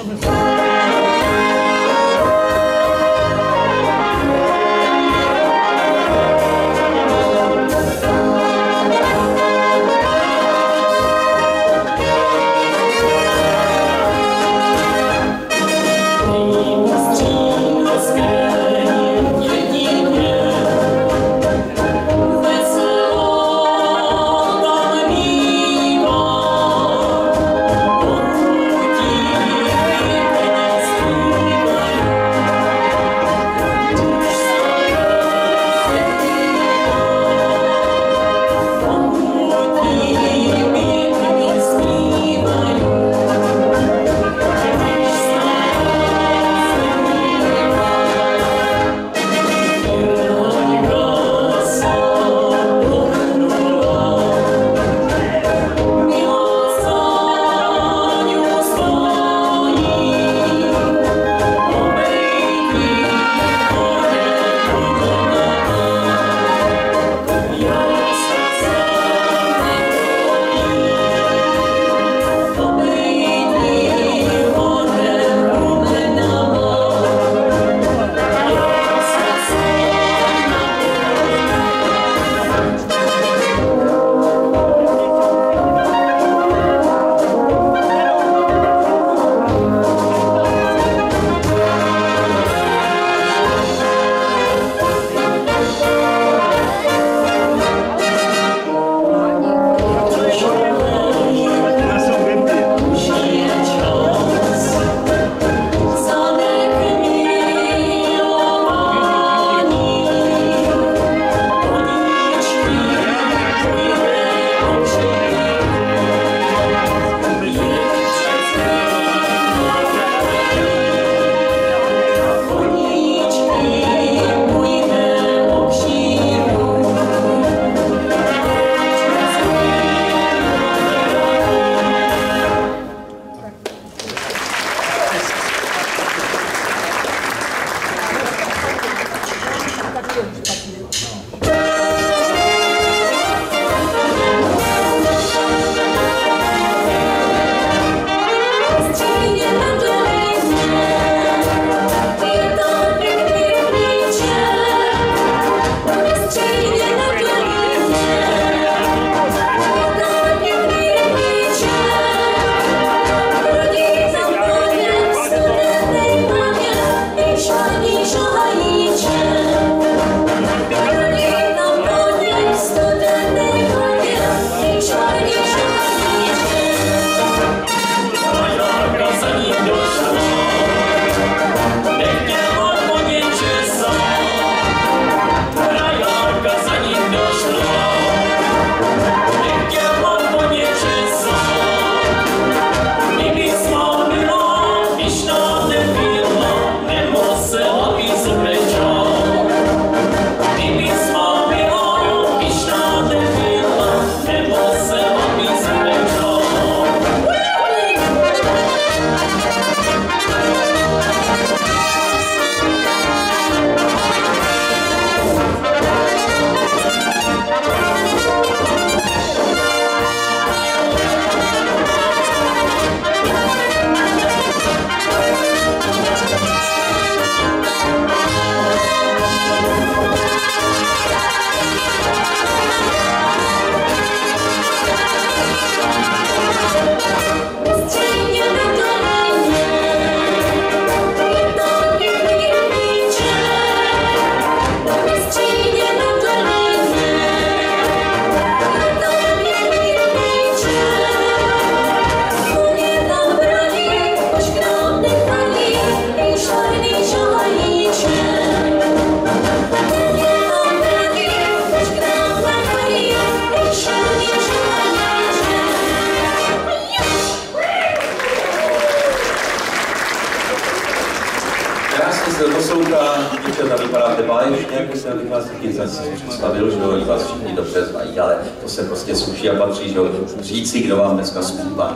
to jsou ta děvčata, vypadáte báječně, jako se bych vás taky zase představil, že jo, vás všichni dobře znají, ale to se prostě sluší a patří, že jo, říci, kdo vám dneska zpívá.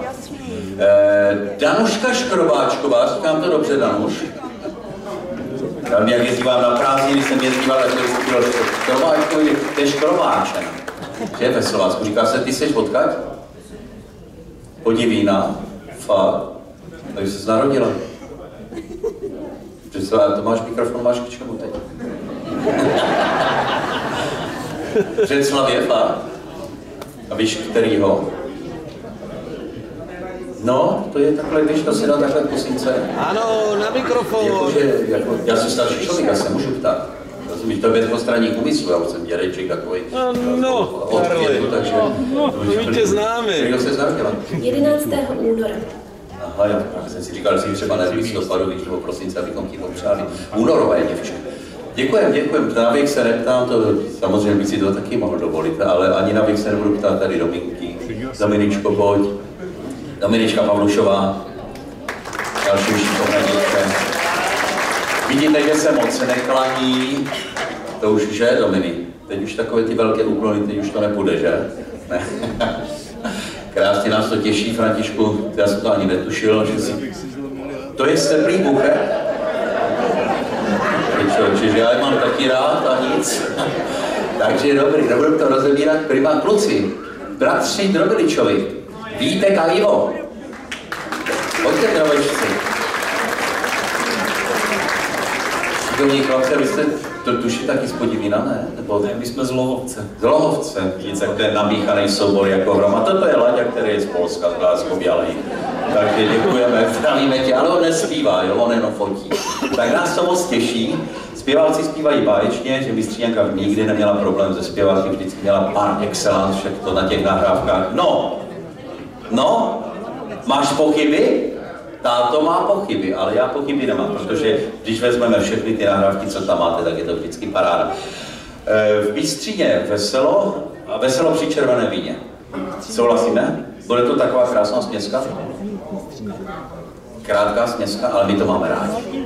Danuška Škrobáčková, říkám to dobře, Danuš? Jak jezdívám na prázdniny, jsem jezdíval, tak jsem říkal, že Škrobáčkovi, to je Škrobáčen. Že je ve Slovácku, říká se, ty seš odkaď? Podivína, fakt. Takže jsi narodila. To máš mikrofon, máš k čemu teď? Břeclavě, fakt? A víš, kterýho? No, to je takhle, když to si dá takhle kusince. Ano, na mikrofon. Já jsem starší člověk, já se můžu ptát. Rozumíš, to je postranní úmyslu, já už jsem dědeček takový. No, Karli, takže... No, my tě známe. Kterýho se narodila? 11. února. Aha, já jsem si říkal, že jsi třeba ne listopadu, víš, nebo prosince, abychom ti popřáli. Únorové děvče. Děkujem. Na věk se neptám, to samozřejmě bych si to taky mohl dovolit, ale ani na věk se nebudu ptát tady Dominky. Dominičko, pojď. Dominička Pavlušová. Další šikovné dítě. Vidíte, že se moc neklaní. To už, že, Domini? Teď už takové ty velké úklony, teď už to nepůjde, že? Ne. Krásně nás to těší, Františku, já jsem to ani netušil, že si... To je steplý buchet? Čiže já je mám taky rád a nic. Takže dobrý, nebudu to rozebírat. Prima kluci, bratři Drobiličovi, Vítek a Ivo. Pojďte, Drobiličci. Šikovní chlapce, vy jste tuši taky z Podivína, ne? Nebo... Ne, my jsme z Lohovce. Z Lohovce, nic jak ten namíchaný soubor jako hroma. Toto je Laďa, který je z Polska, z Bláskovělej. Takže děkujeme, zdravíme tě, ale on nespívá, jo, on jenom fotí. Tak nás to moc těší. Zpěváci zpívají báječně, že Mistříňanka nikdy neměla problém se zpěváky, vždycky měla par excellence, však to na těch nahrávkách. No, máš pochyby? Táto má pochyby, ale já pochyby nemám, protože když vezmeme všechny ty nahrávky, co tam máte, tak je to vždycky paráda. V Bystříně veselo a veselo při červeném víně. Souhlasíme? Bude to taková krásná směska? Krátká směska, ale my to máme rádi.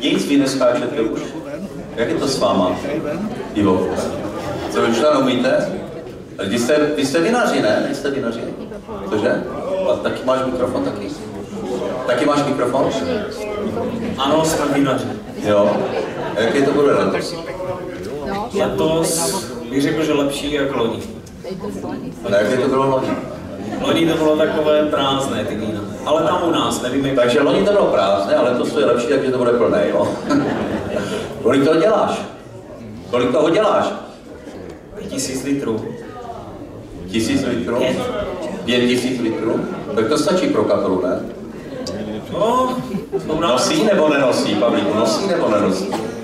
Nic, vy neskáčete už. Jak je to s váma? Ivo. Co vy už tam umíte? Vy jste vinaři, ne? Nejste vinaři? Cože? A taky máš mikrofon taky? Taky máš mikrofon? Ano, jsme vinaři. Jo. A jaké to bude letos? Letos bych řekl, že lepší jako loni. A jaké to bylo loni? Loni to bylo takové prázdné, ty vína. Ale tam u nás, nevím jak... Takže loni to bylo prázdné, ale to je lepší, takže to bude plné, jo? Kolik toho děláš? Kolik toho děláš? 1000 litrů. 1000 litrů? 5000 litrů? Tak to stačí pro kapelu, ne? No, Nosí nebo nenosí, Pavlíku? Nosí nebo nenosí?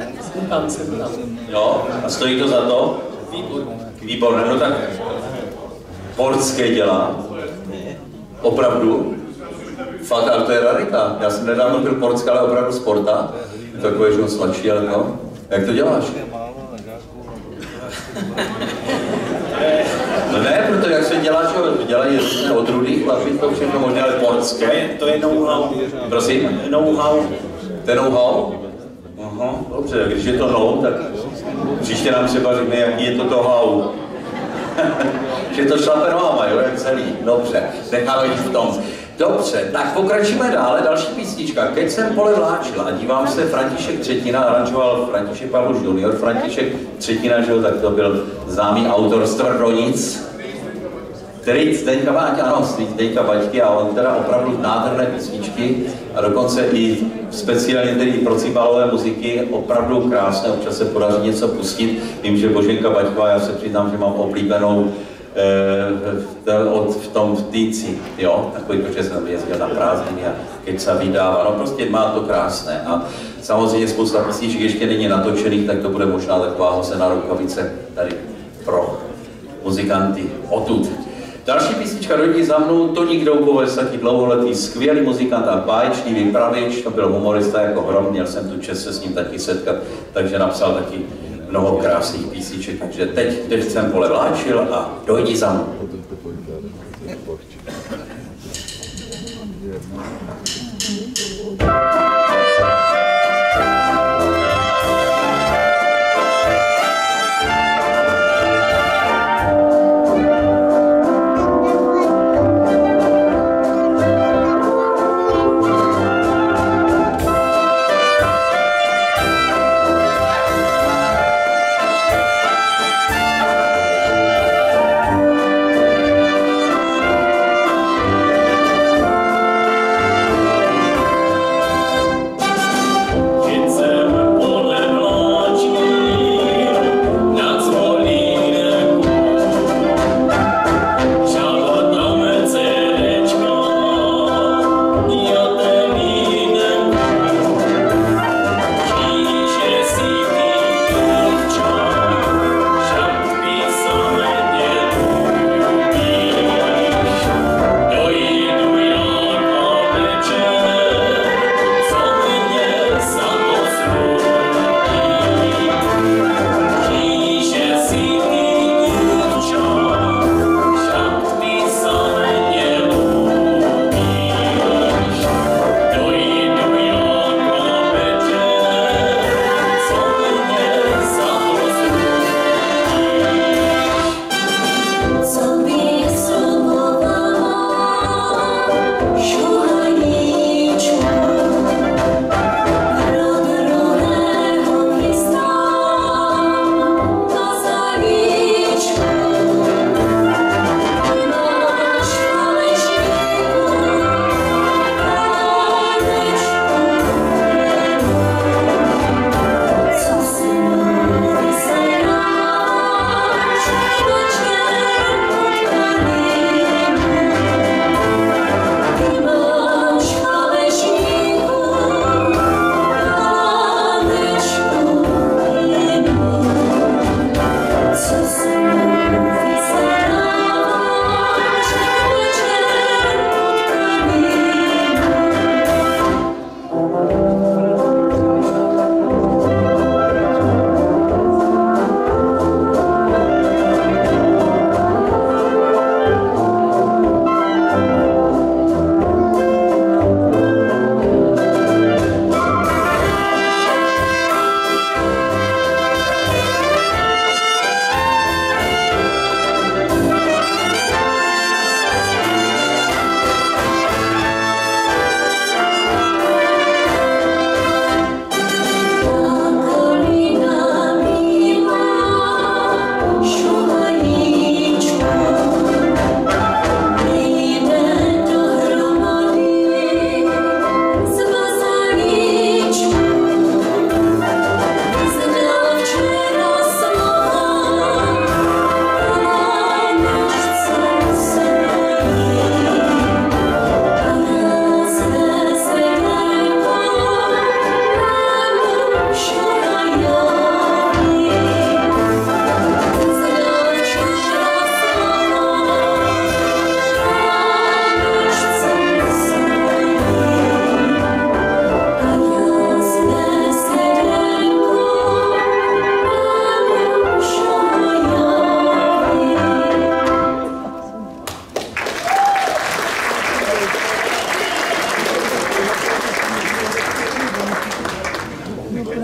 Jo? A stojí to za to? Výborné. No tak portské dělá. Opravdu. Fakt, ale to je rarita. Já jsem nedávno byl portské, ale opravdu sporta. Takové, že on sladší, ale no. Jak to děláš? No ne, protože jak se dělá, že dělají různé odrůdy, chlapi, to všechno možné, ale portské. To je know-how. Prosím? Know-how. To je know-how? Aha, dobře, když je to no, tak příště nám třeba řekne, jaký je to know-how. Že to šlape nohama, jo, jak celý. Dobře, necháme jít v tom. Dobře, tak pokračujeme dále, další písnička. Keď jsem pole vláčil a dívám se, František Třetina, aranžoval František Pavluš junior. František Třetina, že jo, tak to byl známý autor z Tvrdonic, který Zdeňka Baťky, a on teda opravdu nádherné písničky a dokonce i speciálně tedy pro cymbálové muziky opravdu krásné, občas se podaří něco pustit. Vím, že Boženka Baťková, já se přiznám, že mám oblíbenou v tom vtýci, jo, takový, protože jsem jezdil na prázdniny a keď se vydává, no prostě má to krásné a samozřejmě spousta písniček ještě není natočených, tak to bude možná taková hozená rukavice tady pro muzikanty odtud. Další písnička Dojdi za mnou, Toník Doukovec, taky dlouholetý skvělý muzikant a báječný vypravěč, to byl humorista jako hrom, měl jsem tu čest se s ním taky setkat, takže napsal taky mnoho krásných písniček, takže teď jsem pole vláčil a Dojdi za mnou.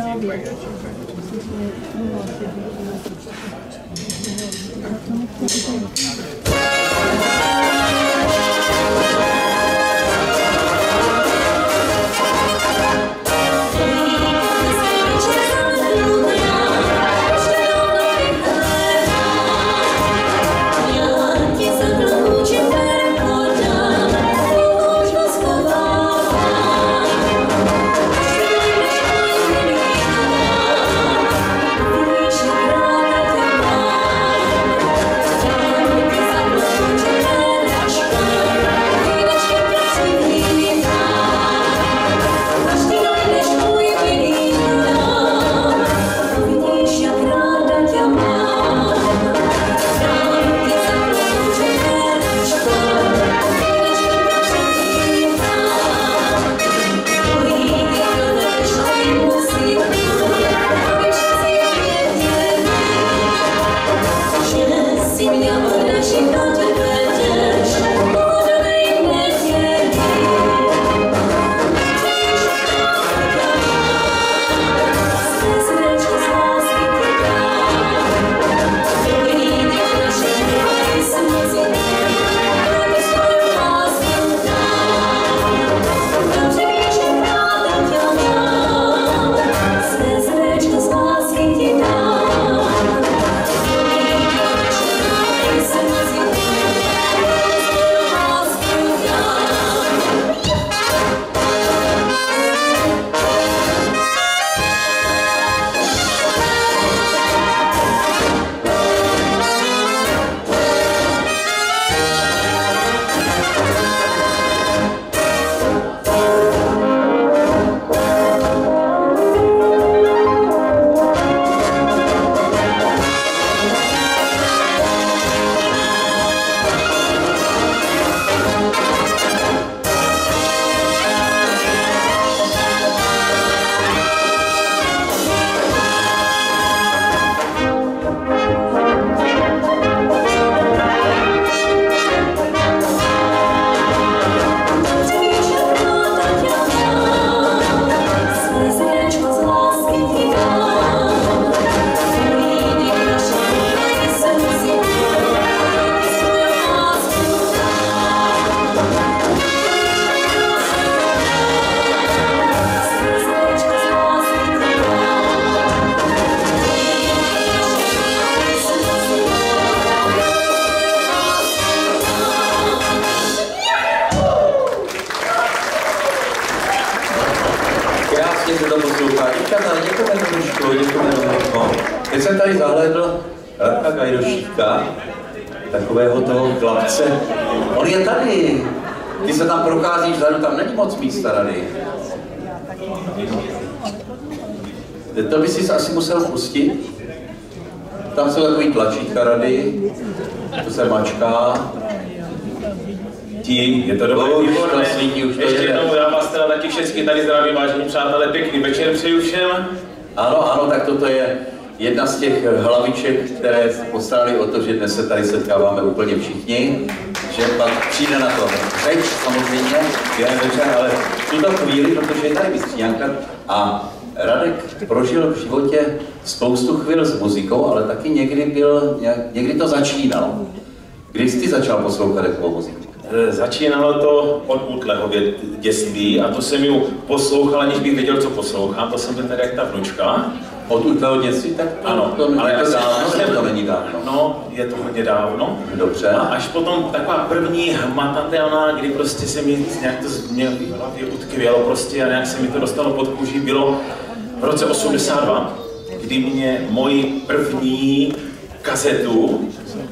Teď jsem tady zahlédl Radka Gajdošíka, takového toho chlapce. On je tady. Ty se tam procházíš vzadu, tam není moc místa tady. To by si asi musel pustit. Tam jsou takový tlačítka rady, to se mačká. Je to dobré, výborné. Ještě jednou já vás teda taky všechny tady zdravím, vážení přátelé, pěkný večer přeju všem. Ano, ano, tak toto je jedna z těch hlaviček, které postarali o to, že dnes se tady setkáváme úplně všichni, že pak přijde na to řeč samozřejmě, během večer, ale v tuto chvíli, protože je tady Bystřiňanka a Radek prožil v životě spoustu chvil s muzikou, ale taky někdy to začínalo. Kdy jsi ty začal poslouchat takovou muziku? Začínalo to od útlého dětství a to jsem ju poslouchal, aniž bych věděl, co poslouchám, to jsem byl tady jak ta vnučka. Od útlého dětství? Tak ano, ale to dávno, to není dávno. No, je to hodně dávno. Dobře. A až potom taková první hmatatelná, kdy prostě se mi nějak to mě v hlavě utkvělo prostě a nějak se mi to dostalo pod kůži, bylo v roce 82, kdy mě moji první kazetu,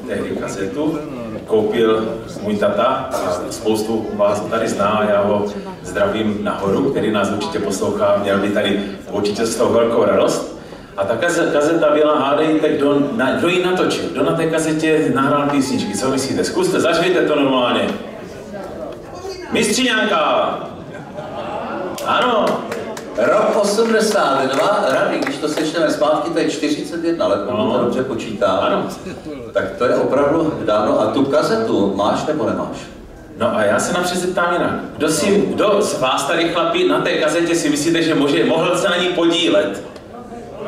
koupil můj tata a spoustu vás tady zná, já ho zdravím nahoru, který nás určitě poslouchá, měl by tady určitě z toho velkou radost. A ta kazeta byla, hádejte, kdo ji natočil, kdo na té kazetě nahrál písničky, co myslíte? Zkuste, zažijte to normálně. Bystřiňanka! Ano! Rok 82, Radek, když to sečteme zpátky, to je 41 let, pokud to dobře počítám. Ano. Tak to je opravdu dávno. A tu kazetu máš nebo nemáš? No a já se napřed zeptám jinak. Kdo z vás tady chlapi na té kazetě si myslíte, že mohl se na ní podílet?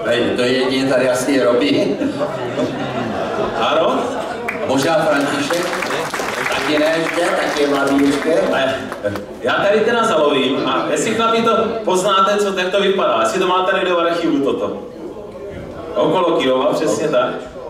To je jedině tady asi Robi. Ano? Možná František? Taky ne ještě, taky je mladý ještě. Já tady teda zalovím a jestli chlapi to poznáte, jak to vypadá, jestli to máte někde v archivu toto. Okolo Kyjova, přesně tak.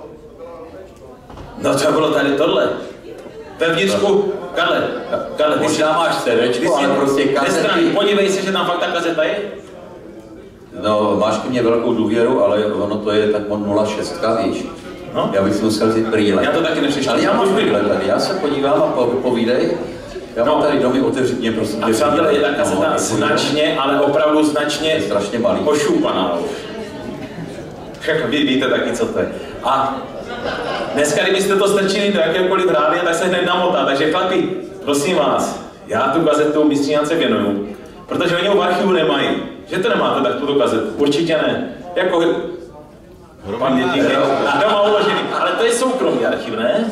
No to bylo tady tohle. Vevnitřku, Karle, možná máš srdečko, ale prostě kazety. Podívej se, že tam fakt ta kazeta je. No, máš ke mně velkou důvěru, ale ono to je tak 0,6, víš. No? Já bych si musel vzít brýle. Já to taky nepřečtu. Ale já mám brýle tady, já se podívám a povídej. Já mám tady domy, otevřít mě, prosím. A přátelé, je ta kazeta značně, ale opravdu značně strašně malý. Pošupaná už. Však vy víte taky, co to je. A dneska, kdybyste to strčili do jakéhokoliv rádia, tak se hned namotá. Takže chlapi, prosím vás, já tu kazetu Mistříňance věnuju, protože oni v archivu nemají. Že to nemáte, tak tuto kazetu? Určitě ne. Jako pan Dětík je doma uložený. Ale to je soukromý archiv, ne?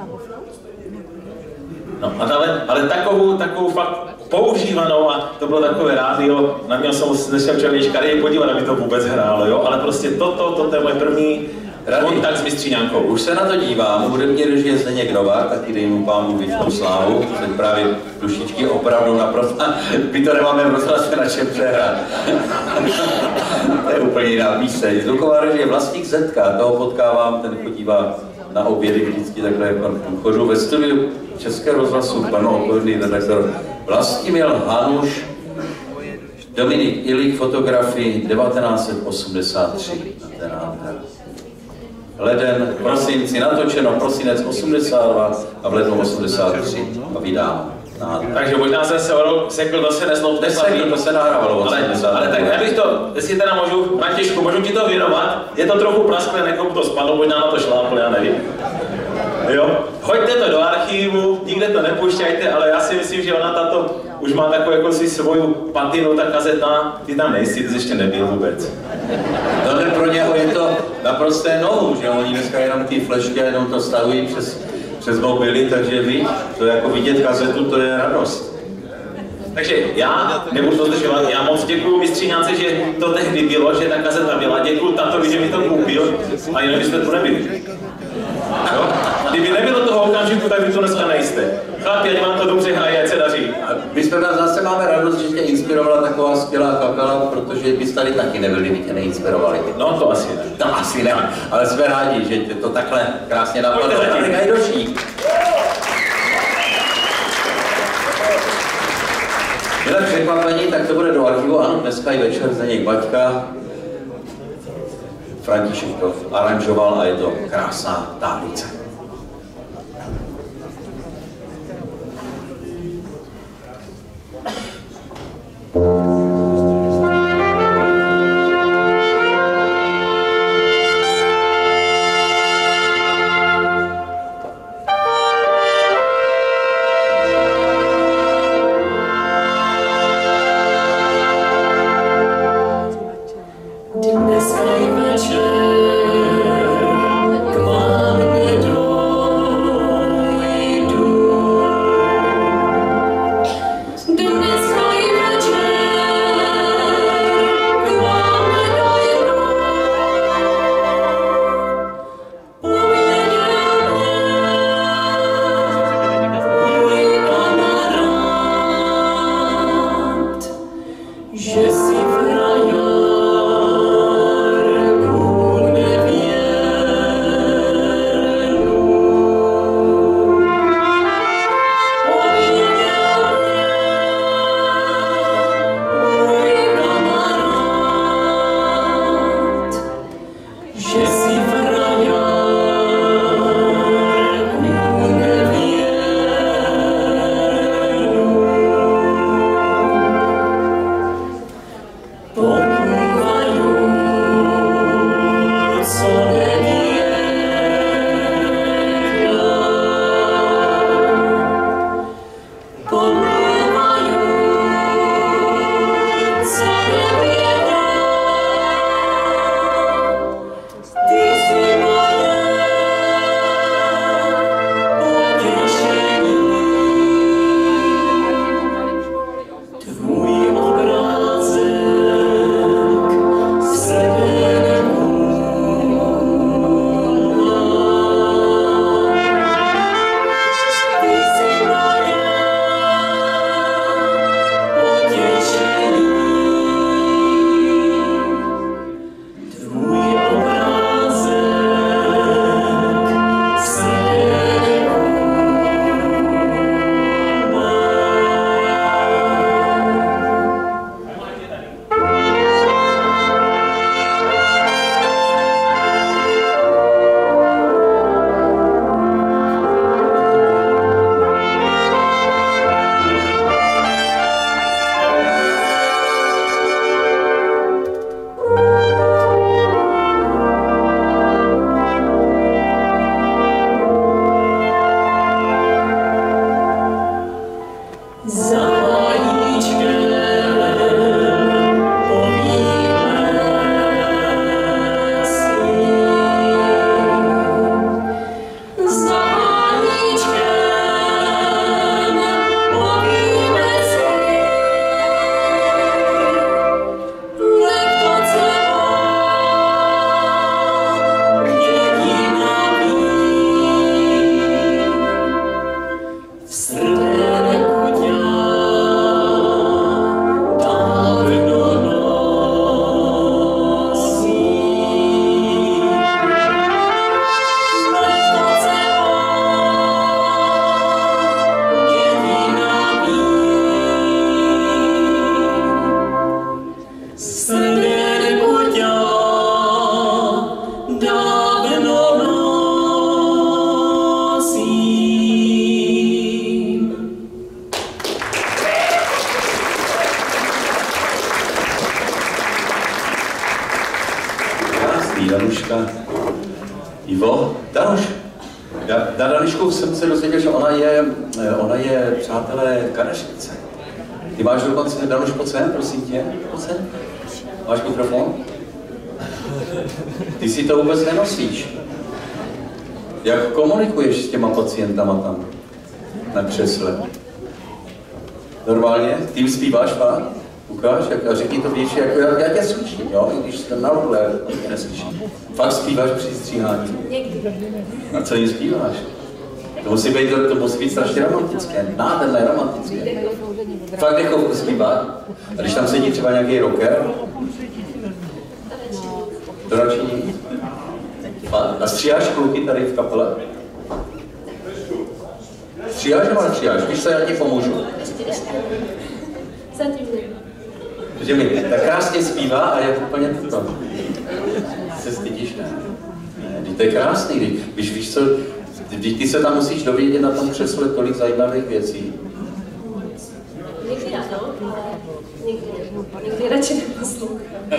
No, ale takovou fakt používanou, a to bylo takové rádio, na něm jsem nešel člověčka, dej podívat, aby to vůbec hrálo, jo? Ale prostě toto je moje první kontakt s Mistříňankou. Už se na to dívám, hudební režie Zdeněk Novák, taky dej mu pánu věčnou slávu, teď právě dušičky opravdu naprosto, my to nemáme prostě na čem přehrát. To je úplně jiná píseň. Zvuková režie Vlastník Zetka, toho potkávám, ten chodívá na obědy vždycky takhle, jako chodu ve studiu Českého rozhlasu, plnookladný redaktor Vlastimil Hanuš, Dominik Ilík, fotografii 1983. Leden, prosinci, natočeno, prosinec 82 a v lednu 83 a vydám. Takže možná jsem se sekl, to se nesloupne. To se nahrávalo. Ale tak já bych to, jestli teda můžu, Františku, můžu ti to věnovat, je to trochu prasklé, někomu to spadlo, možná na to šlápl, já nevím. Jo? Hoďte to do archivu, nikde to nepušťajte, ale já si myslím, že ona tato už má takovou jako si svoju patinu, ta kazeta, ty tam nejsi, ty jsi ještě nebyl vůbec. No ne, pro něho je to naprosté novou, že oni dneska jenom ty flešky a jenom to stahují přes mobily, takže víš, to jako vidět kazetu, to je radost. Takže já nebudu to zdržovat, já moc děkuju Mistříňance, že to tehdy bylo, že ta kazeta byla, děkuju tatovi, že mi to koupil a jinak byste tu nebyli. Jo? Kdyby nebylo toho okamžiku, tak vy to dneska nejste. Chlapi, ať vám to dobře hraje, ať se daří. My jsme zase máme radost, že tě inspirovala taková skvělá kapela, protože bys tady taky nebyli, kdyby tě neinspirovali. No to asi ne. To asi ne, ale jsme rádi, že tě to takhle krásně napadlo. Radek Hajdošík. Milé překvapení, tak to bude do archivu, ano, dneska i večer Zdeněk Baťka. František to aranžoval a je to krásná táblice. Je suis vítězství. Danuška, Ivo, Danuš. Já na Danušku jsem se dozvěděl, že ona je přátelé kadeřnice. Ty máš dokonce, Danuš, pojď sem, prosím tě, pojď sem. Máš mikrofon? Ty si to vůbec nenosíš. Jak komunikuješ s těma pacientama tam na křesle? Normálně? Ty jim zpíváš, fakt? Ukáž, a řekni to víš, jako já tě slyším, jo? I když jsem na role, tě neslyším. Fakt zpíváš při stříhání? A co jim zpíváš? To musí být strašně romantické, nádherné romantické. Fakt dechovku zpívá? A když tam sedí třeba nějaký rocker? To radši nic. A stříháš kluky tady v kapele? Stříháš nebo nestříháš? Víš co, já ti pomůžu. Že mi tak krásně zpívá a je úplně to. Se stydíš, ne? To je krásný, když víš co, ty se tam musíš dovědět na tom křesle tolik zajímavých věcí. Někdy ano, ale někdy radši neposlouchám.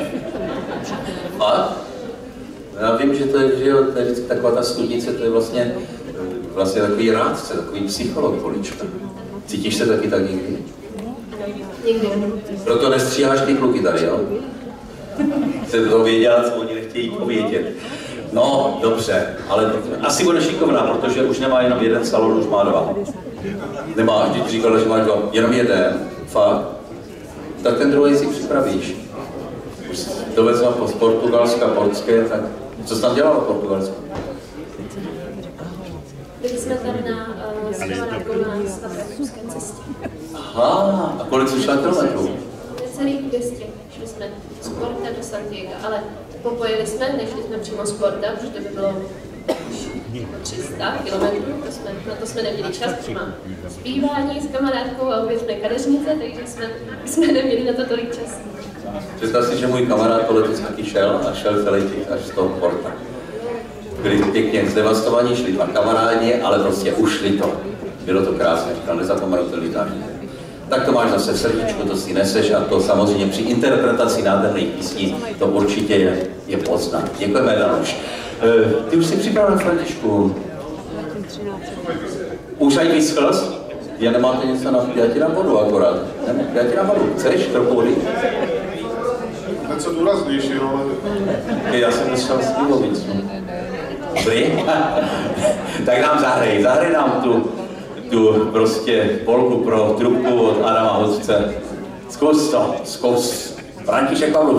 A? Já vím, že to je vždycky taková ta studnice, to je vlastně takový rádce, takový psycholog polička. Cítíš se taky tak někdy? Někdy. Proto nestříháš ty kluky tady, jo? Jsem to věděla, co oni nechtějí povědět. No, dobře, ale asi bude šikovná, protože už nemá jenom jeden salon, už má dva. Nemáš, když říkala, že máš dva, jenom jeden, fakt. Tak ten druhý si připravíš. Už dovezla z Portugalska, portské, tak co jsi tam dělala v Portugalsku? Byli jsme tam s kamarádkou na stavebské cestě. Aha, a kolik jsi šla kilometrů? Necelých 200. Šli jsme z Porta do Santiago, ale popojili jsme, nešli jsme přímo z Porta, protože to by bylo 300 kilometrů, na to jsme neměli čas, protože mám zpívání s kamarádkou a obě jsme kadeřnice, takže jsme neměli na to tolik času. Představ si, že můj kamarád to letos taky šel a šel celý těch až z toho Porta. Byli pěkně zdevastovaní, šli dva kamarádi, ale prostě ušli to. Bylo to krásné, říkal, nezapomenutelný zážitek. Tak to máš zase v srdíčku, to si neseš a to samozřejmě při interpretaci nádherných písní to určitě je poznat. Děkujeme, Danuš. Ty už jsi připraven, Františku? Už aj vyschl? Já nemáte něco na... Já ti dám vodu akorát. Já ti dám vodu. Chceš trochu vody? Něco důraznějšího, ale... Já jsem dostal slivovicu. Dobrý? Tak nám zahraj nám tu prostě polku pro trubku od Adama Hocce. Zkus. František Pavluš.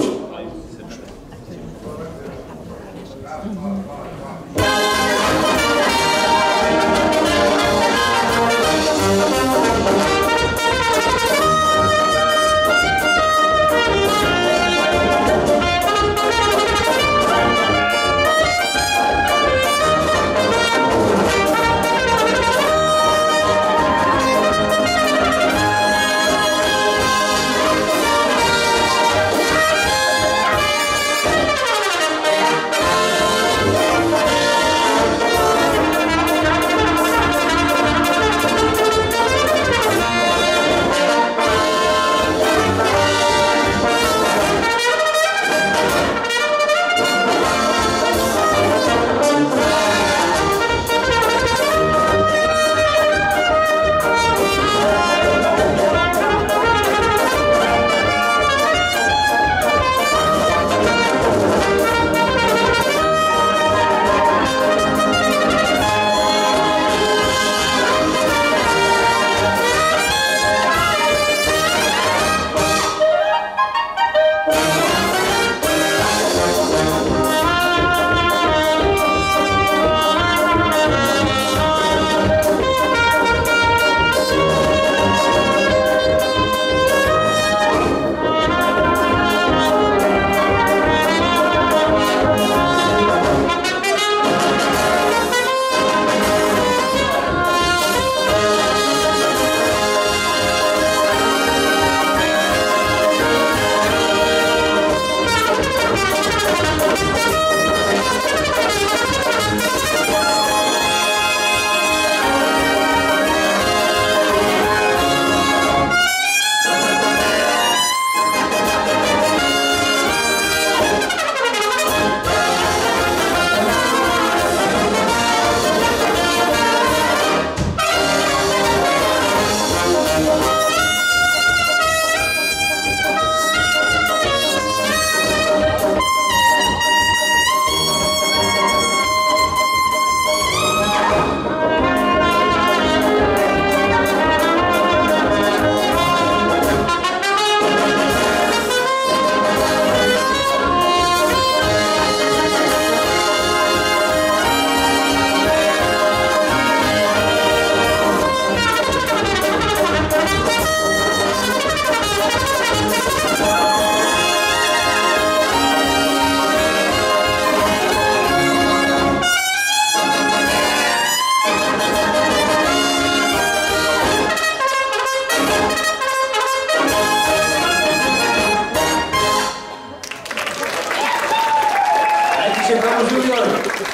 Takže Carlos Junior.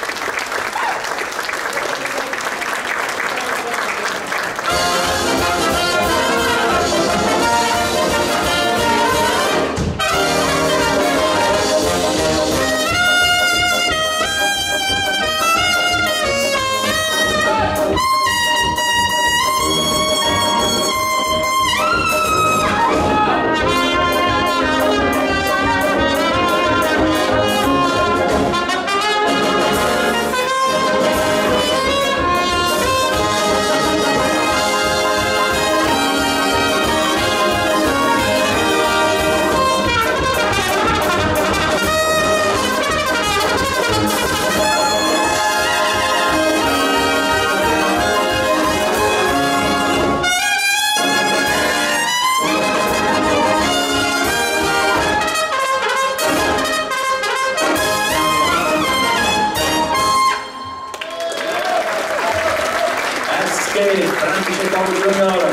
František Carlos Junior.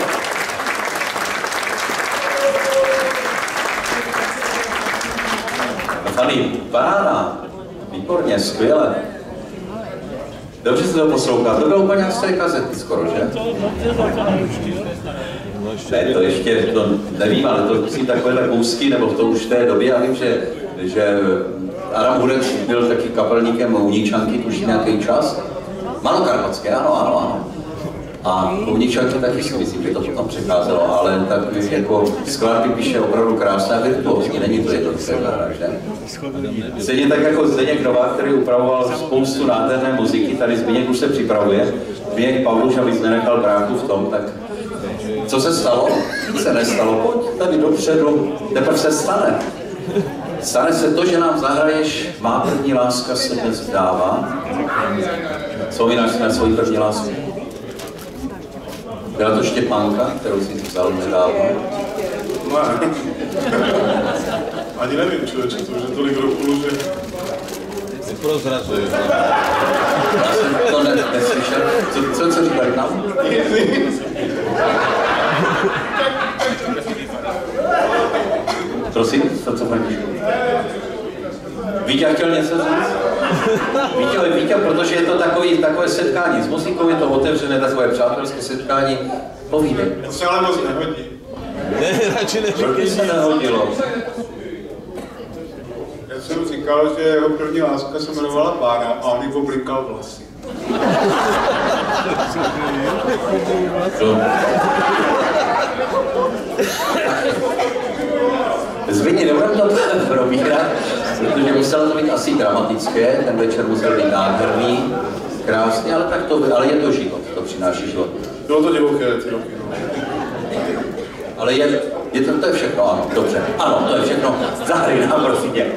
Fanny, paráda. Výborně, skvěle. Dobře se to poslouchá. To bylo úplně z té kazety skoro, že? Ne, to ještě, to nevím, ale to musí takovéhle kousky, nebo to už v té době, já vím, že Adam Hudec byl taky kapelníkem Uničanky, tuším nějaký čas. Malokarpatské, ano. A Uničanky taky si myslím, že to potom přecházelo, ale tak jako skladby píše opravdu krásné a virtuózní, není to jednoduché, že? Stejně tak jako Zdeněk Novák, který upravoval spoustu nádherné muziky, tady Zbigněk už se připravuje. Zbigněk Pavluš, abys nenechal bráchu v tom, tak co se stalo? Nic se nestalo, pojď tady dopředu, teprve se stane. Stane se to, že nám zahraješ Má první láska se dnes vzdává. Vzpomínáš si na svoji první lásku? Byla to Štěpánka, kterou si vzal nedávno? Ani nevím, člověče, to už je tolik roků, že... Prozrazuje. Já jsem to neslyšel. Co říkali tam? Prosím, co Františku? Vítě chtěl něco říct? Vítě, protože je to takové setkání s muzikou, je to otevřené, takové přátelské setkání. Povídej. To se ale moc nehodí. Ne, radši neříkej. Proč se nehodilo? Já jsem říkal, že jeho první láska se jmenovala Bára a on jí oblinkal vlasy. Zbytně nebudeme to probírat, protože muselo to být asi dramatické, ten večer musel být nádherný, krásný, ale je to život, to přináší život. Bylo to divoké ty roky, no. Ale to je všechno, ano, dobře. Ano, to je všechno. Zahraj nám, prosím tě.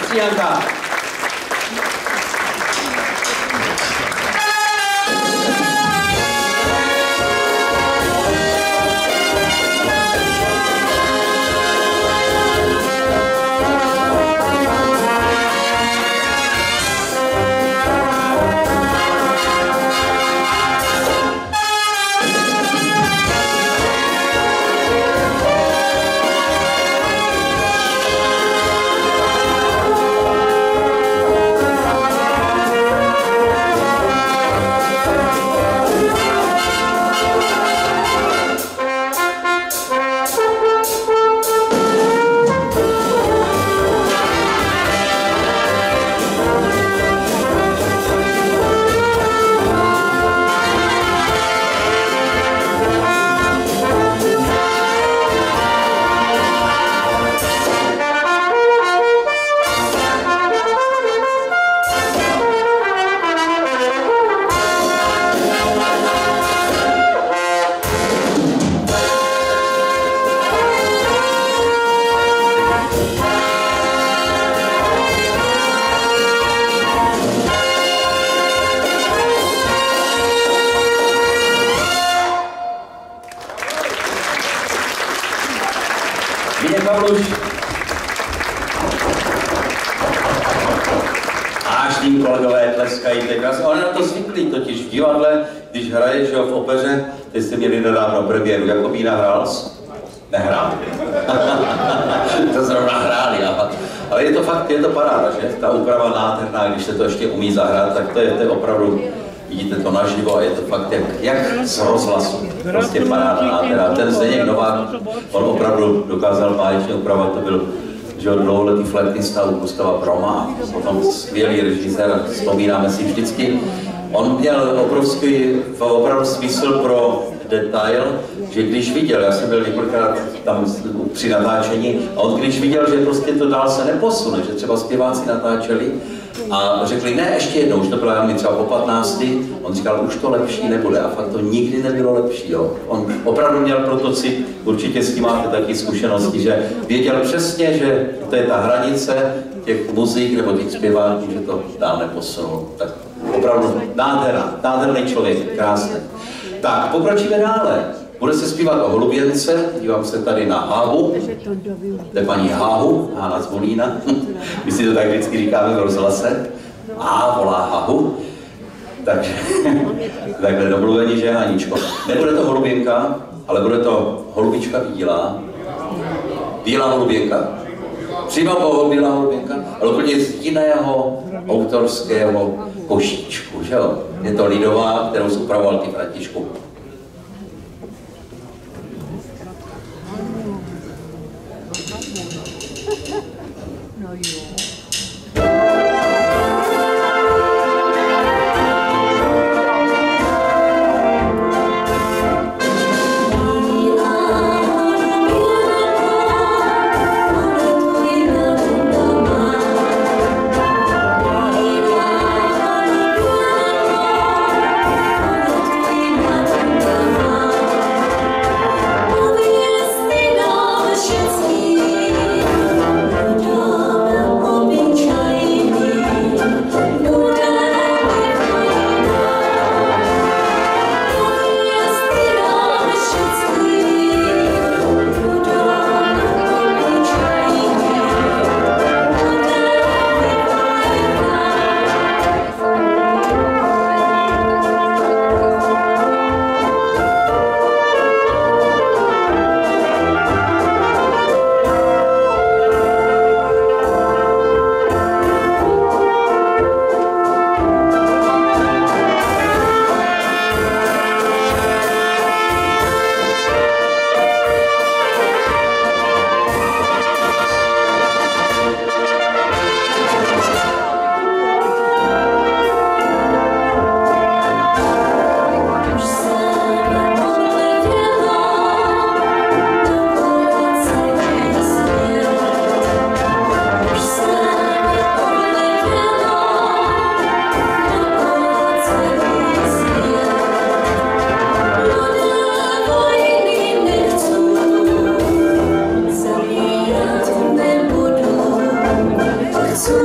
Janka. Až tím kolegové tleskají, oni na to zvyklí totiž v divadle, když hraješ v opeře, teď jste měli nedávno premiéru, Jakobína hrál jsi? Nehrál. To zrovna hráli, aha. Ale je to fakt, je to paráda, že? Ta úprava nádherná, když se to ještě umí zahrát, tak to je opravdu, vidíte to naživo a je to fakt jak z rozhlasu. Prostě paráda nádherná. Ten Zdeněk Novák, on opravdu dokázal báječně upravovat, to byl dlouholetý flétnista u Gustava Broma, potom skvělý režisér, vzpomínáme si vždycky. On měl opravdu smysl pro detail, že když viděl, já jsem byl několikrát tam při natáčení, a on když viděl, že prostě to dál se neposune, že třeba zpěváci natáčeli a řekli, ne, ještě jednou, už to bylo mi třeba po 15, on říkal, už to lepší nebude a fakt to nikdy nebylo lepší, jo. On opravdu měl protocip, určitě s tím máte taky zkušenosti, že věděl přesně, že to je ta hranice těch muzik nebo těch zpěváků, že to dál neposunul. Tak opravdu nádherný člověk, krásný. Tak, pokročíme dále. Bude se zpívat o Holuběnce, dívám se tady na Háhu, to je paní Háhu, Hána Zvolína, my si to tak vždycky říkáme v rozhlase, volá Háhu, takže takhle domluvení, že Haničko. Nebude to Holuběnka, ale bude to holubička bílá, bílá holuběnka, přímo bílá holuběnka, ale úplně z jiného autorského košíčku, že jo? Je to lidová, kterou upravoval ty Františku. No jo. Oh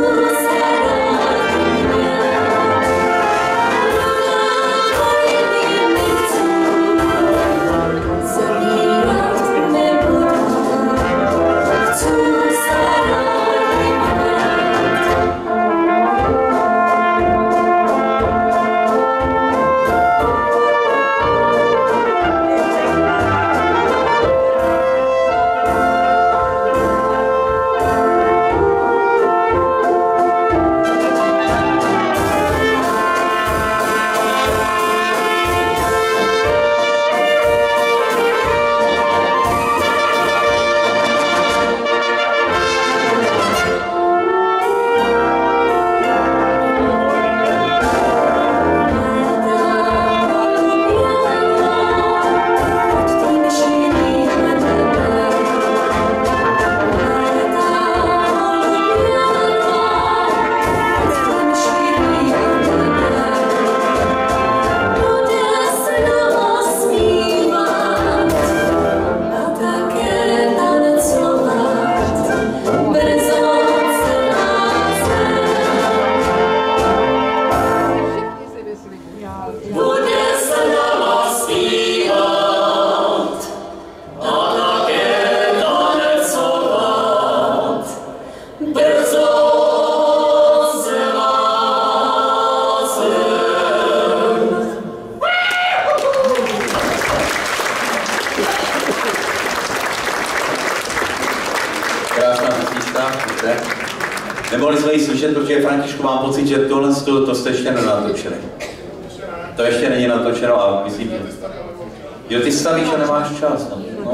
Nemohli jsme ji slyšet, protože Františku, mám pocit, že tohle to jste ještě nenatočili. To ještě není natočeno a myslím, že ty stavíš a nemáš čas. No,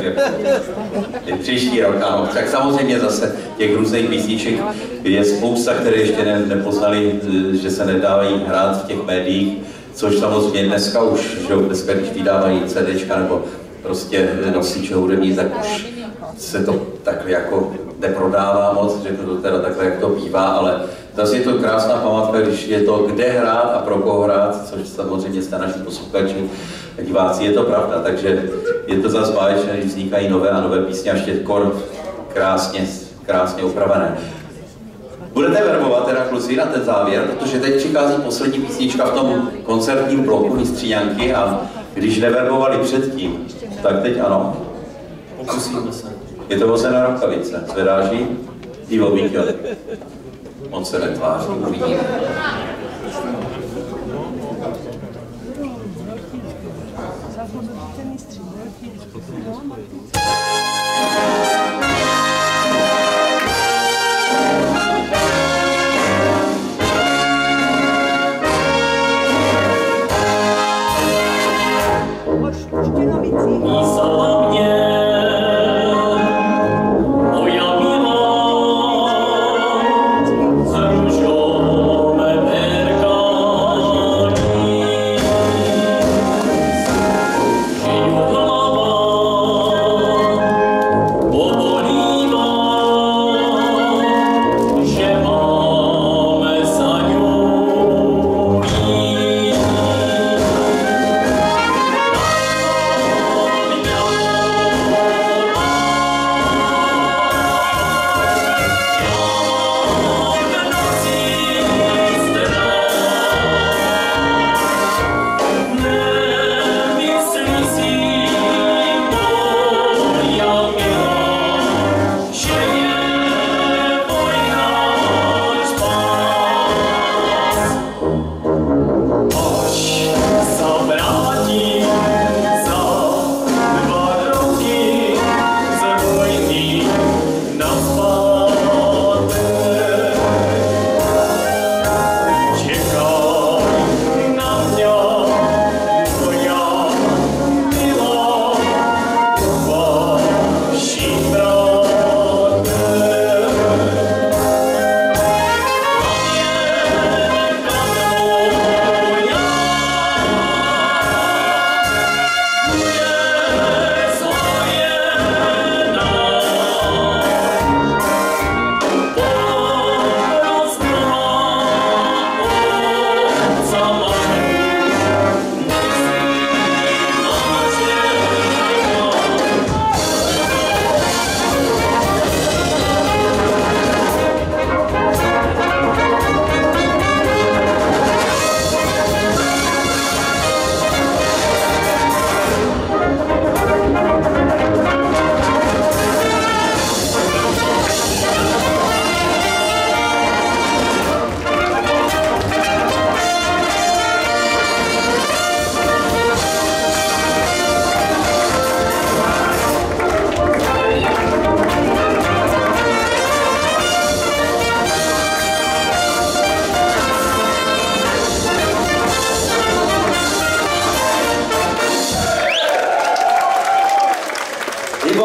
je příští rok, ano. Tak samozřejmě zase těch různých písniček je spousta, které ještě nepoznali, že se nedávají hrát v těch médiích, což samozřejmě dneska už, že dneska, když vydávají CDčka nebo prostě nosiče hudební, tak už se to takhle jako neprodává moc, řeknu to teda takhle, jak to bývá, ale zase je to krásná památka, když je to kde hrát a pro koho hrát, což samozřejmě jste naši posluchači a diváci, je to pravda, takže je to zase báječné, když vznikají nové a nové písně, až je kor krásně upravené. Budete verbovat teda kluci na ten závěr, protože teď přichází poslední písnička v tom koncertním bloku Mistříňanky a když neverbovali předtím, tak teď ano. Pokusíme se. Je to Vozená rukavice. Zvedáš ji? Ivo Vítěl. Moc se netváří, uvidíme.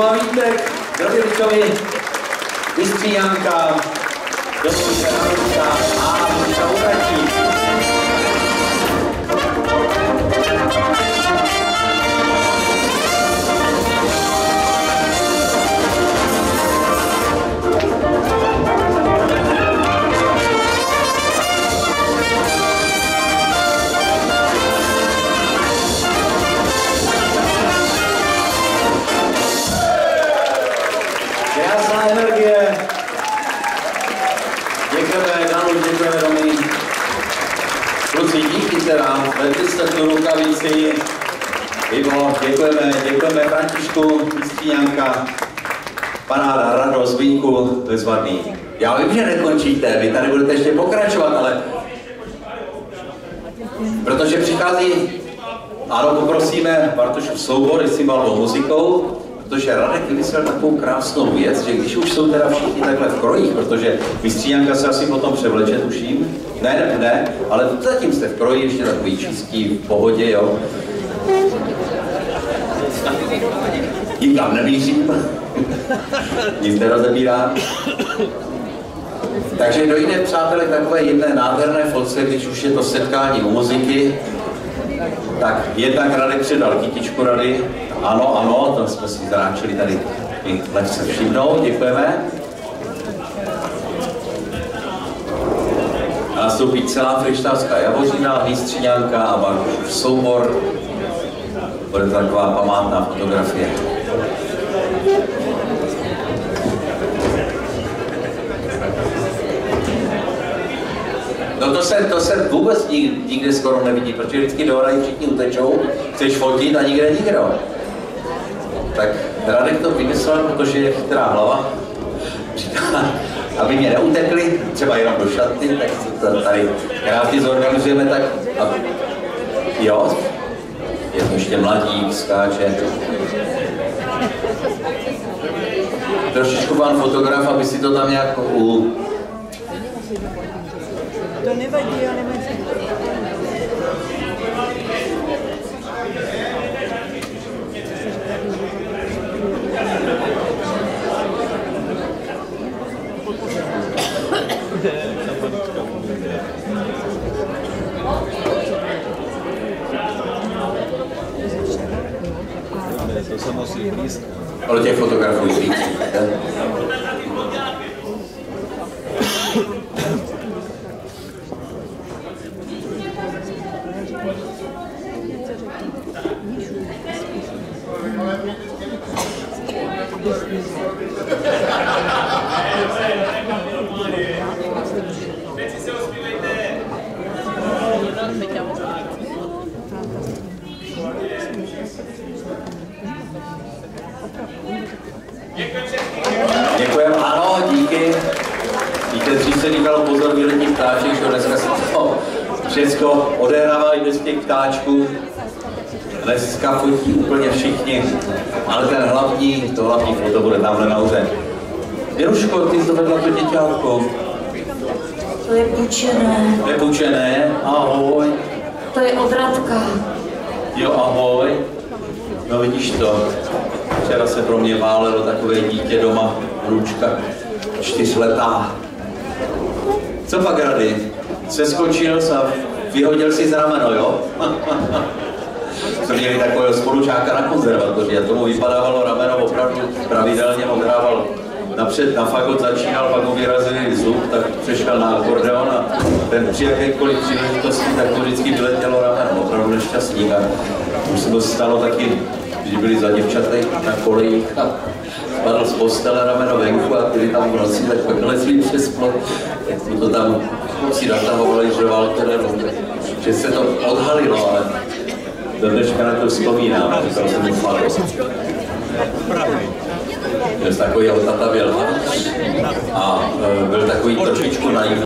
Vítek, Drobičovi, Vystříjanka, Josef Hranuška a Míša Utračík. Krásná energie. Děkujeme Danu, děkujeme Dominik. Kluci, díky teda, vedli jste tu rukavici. Ivo, děkujeme Františku, Vystříjanka, panáda, radost, Vínku, Bezvadný. Já vím, že nekončíte, vy tady budete ještě pokračovat, ale protože přichází, ano, poprosíme Bartošův soubor s cymbálovou muzikou, protože Radek vymyslel takovou krásnou věc, že když už jsou teda všichni takhle v krojích, protože Vystříjanka se asi potom převleče, tuším. Ne, ale zatím jste v kroji, ještě takový čistý, v pohodě, jo. Nikam nemířím, nic nerozebírám. Takže dojde, přátelé, k takové jedné nádherné fotce, když už je to setkání u muziky. Tak jednak Radek předal kytičku Rady. Ano, to jsme si zráčili tady lehce všimnout, děkujeme. A nastoupí celá Fryštávská Javořina, Vystříjanka a Bartošův soubor. Bude to taková památná fotografie. No to se vůbec nikde skoro nevidí, protože vždycky dohrají, všichni utečou, chceš fotit a nikdo. Tak Radek to vymyslel, protože je chytrá hlava. Říká, aby mě neutekli, třeba jenom do šaty, tak to tady krásně zorganizujeme tak. Jo, je to ještě mladík, skáče. Trošičku pan fotograf, aby si to tam nějak To nevadí, ale nevadí. To se musí blízko. Ale těch fotografů je víc. Děkujeme, ano, díky. Víte, dřív se říkalo pozor, vyletní ptáček, že dneska se to všechno odehrává i bez těch ptáčků. Dneska fotí úplně všichni, ale ten hlavní foto bude tamhle nahoře. Jeruško, ty jsi dovedla to děťátko. To je Bučené. To je Bučené, ahoj. To je od Radka. Jo, ahoj. No vidíš to, včera se pro mě válelo takové dítě doma, Ručka, 4letá. Co pak, Rady? Seskočil a vyhodil si z rameno, jo? Jsme měli takového spolužáka na konzervatoři a tomu vypadávalo rameno opravdu pravidelně, odhrával napřed na fagot, začínal, pak mu vyrazili zub, tak přešel na akordeon a ten při jakékoliv příležitosti, tak to vždycky vyletělo rameno, opravdu nešťastník. A už se to stalo taky, když byli za děvčaty na kolejích a spadl z postele rameno venku a byli tam v noci, tak pak lezli přes plot, tak to tam si natahovali, že že se to odhalilo, ale do dneška na to vzpomínám, říkal jsem mu fakt. Byl takový, jeho tata byl a byl takový trošičku naivní.